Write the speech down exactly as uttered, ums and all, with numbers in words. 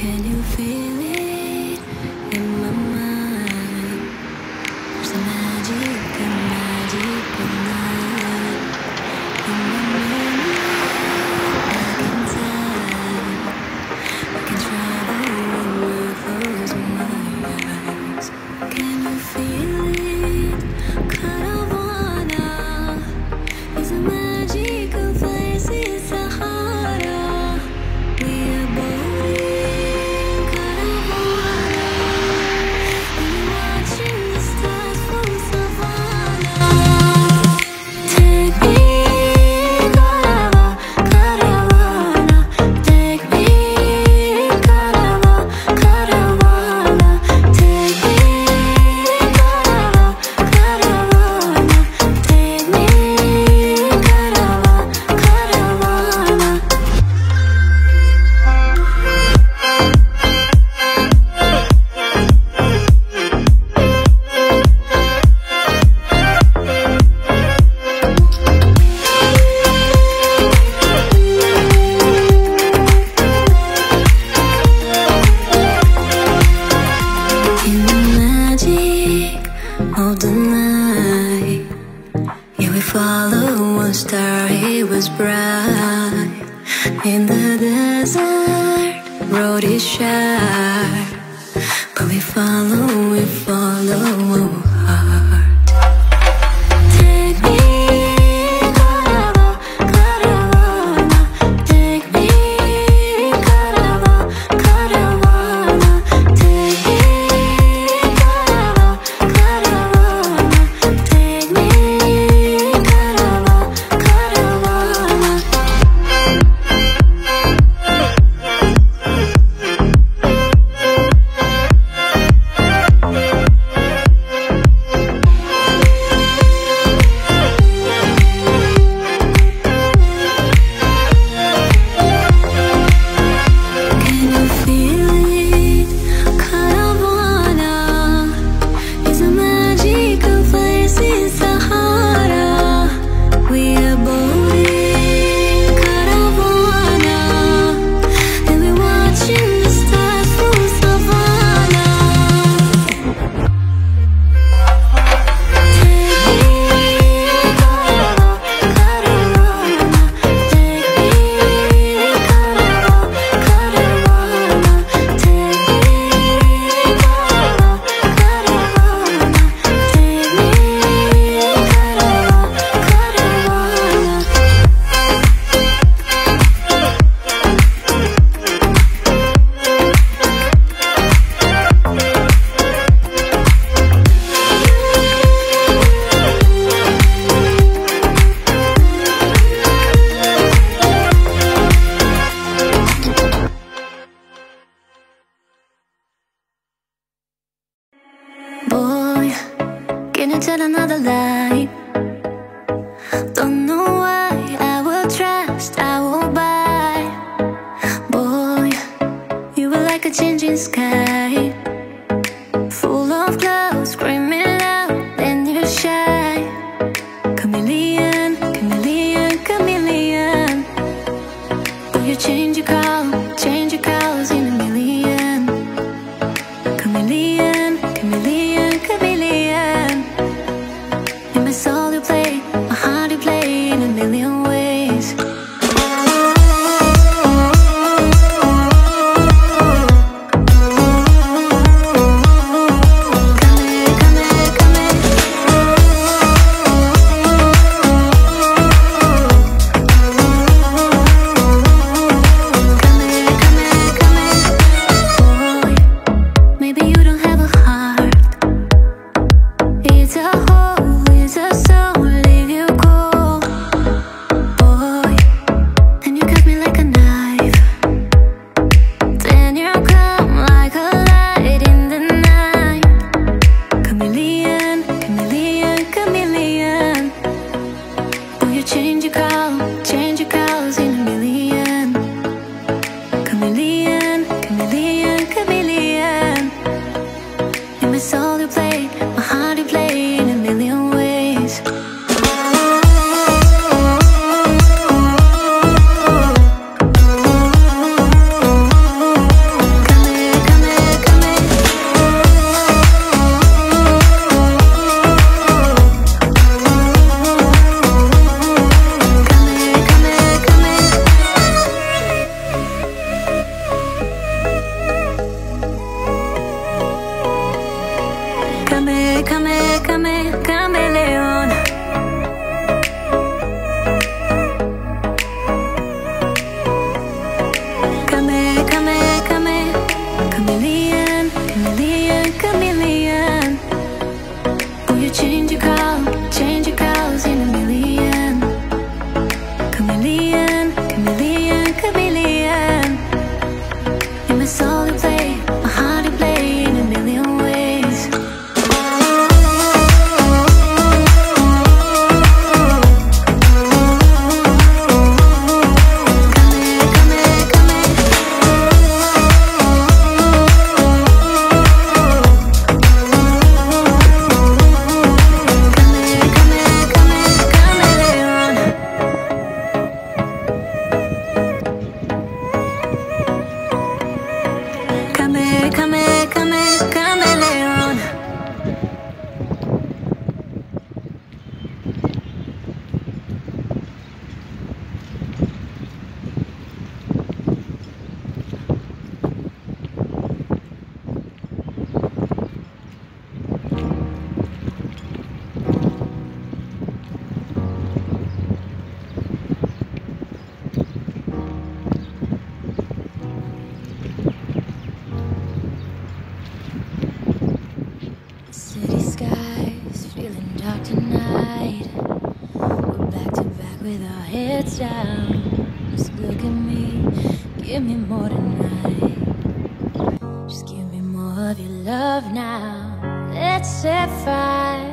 Can you feel it in my mind? There's a magic, a magic in night. In my memory, back in time, I can travel when I close my eyes. Can you feel it? Kind of wanna. It's a magical place, it's Sahara. We are boating, kind of wanna. And we're watching the stars from savannah. Take me, caravana, caravana. Take me, caravana, caravana. Take me, caravana, caravana. Take me, caravana, caravana. In the magic of the night, yeah, we follow one star, it was bright. In the desert, road is sharp, but we follow, we follow our heart. Take me, caravana, caravana. Take me, caravana, caravana. Take me, caravana, caravana. Take me, caravana, caravana. Can you feel it? Kind of wanna. It's a magical place in Sahara. We are boating, kind of wanna. And we're watching the stars from savannah. Take me, caravana, caravana. Take me, caravana, caravana. Take me, caravana, caravana. Take me, boy, can you tell another lie? Don't know why I will trust, I will buy. Boy, you were like a changing sky, full of clouds, screaming loud, then you're shy. Chameleon, chameleon, chameleon. But you change your color, change your colors in a million. Chameleon, chameleon, chameleon. In my soul you play, my heart you play in a million ways. Come here, come here, come here. with our heads down. Just look at me, give me more tonight. Just give me more of your love now. Let's set fire